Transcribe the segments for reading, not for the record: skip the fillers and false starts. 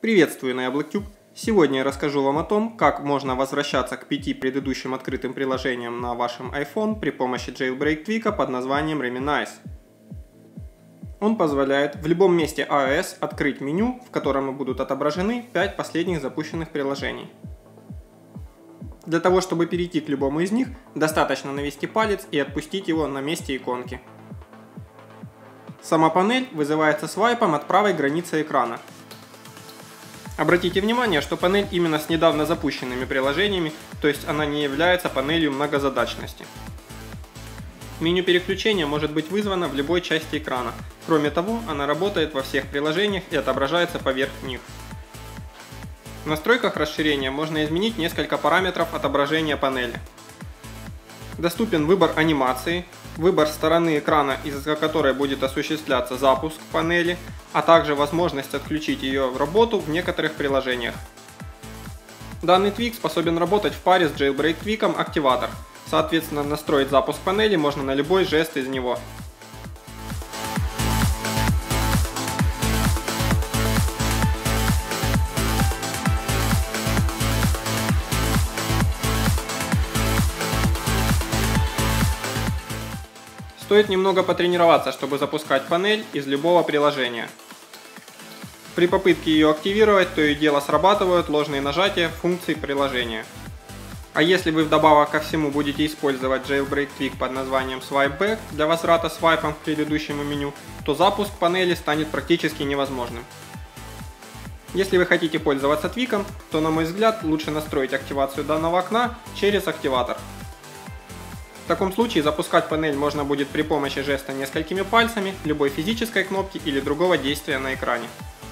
Приветствую на YablokTube! Сегодня я расскажу вам о том, как можно возвращаться к 5 предыдущим открытым приложениям на вашем iPhone при помощи Jailbreak твика под названием Reminisce. Он позволяет в любом месте iOS открыть меню, в котором будут отображены 5 последних запущенных приложений. Для того, чтобы перейти к любому из них, достаточно навести палец и отпустить его на месте иконки. Сама панель вызывается свайпом от правой границы экрана. Обратите внимание, что панель именно с недавно запущенными приложениями, то есть она не является панелью многозадачности. Меню переключения может быть вызвано в любой части экрана. Кроме того, она работает во всех приложениях и отображается поверх них. В настройках расширения можно изменить несколько параметров отображения панели. Доступен выбор анимации, выбор стороны экрана, из-за которой будет осуществляться запуск панели, а также возможность отключить ее в работу в некоторых приложениях. Данный твик способен работать в паре с Jailbreak твиком Activator. Соответственно, настроить запуск панели можно на любой жест из него. Стоит немного потренироваться, чтобы запускать панель из любого приложения. При попытке ее активировать, то и дело срабатывают ложные нажатия функций приложения. А если вы вдобавок ко всему будете использовать Jailbreak твик под названием Swipe Back для возврата свайпом к предыдущему меню, то запуск панели станет практически невозможным. Если вы хотите пользоваться твиком, то, на мой взгляд, лучше настроить активацию данного окна через активатор. В таком случае запускать панель можно будет при помощи жеста несколькими пальцами, любой физической кнопки или другого действия на экране.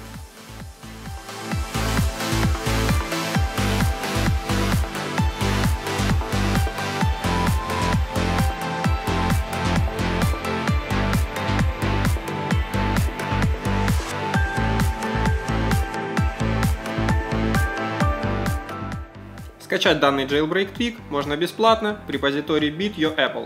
Скачать данный Jailbreak твик можно бесплатно в репозитории Bit.io.Apple.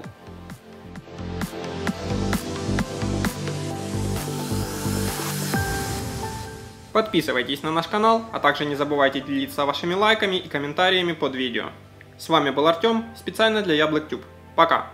Подписывайтесь на наш канал, а также не забывайте делиться вашими лайками и комментариями под видео. С вами был Артем, специально для YablokTube. Пока!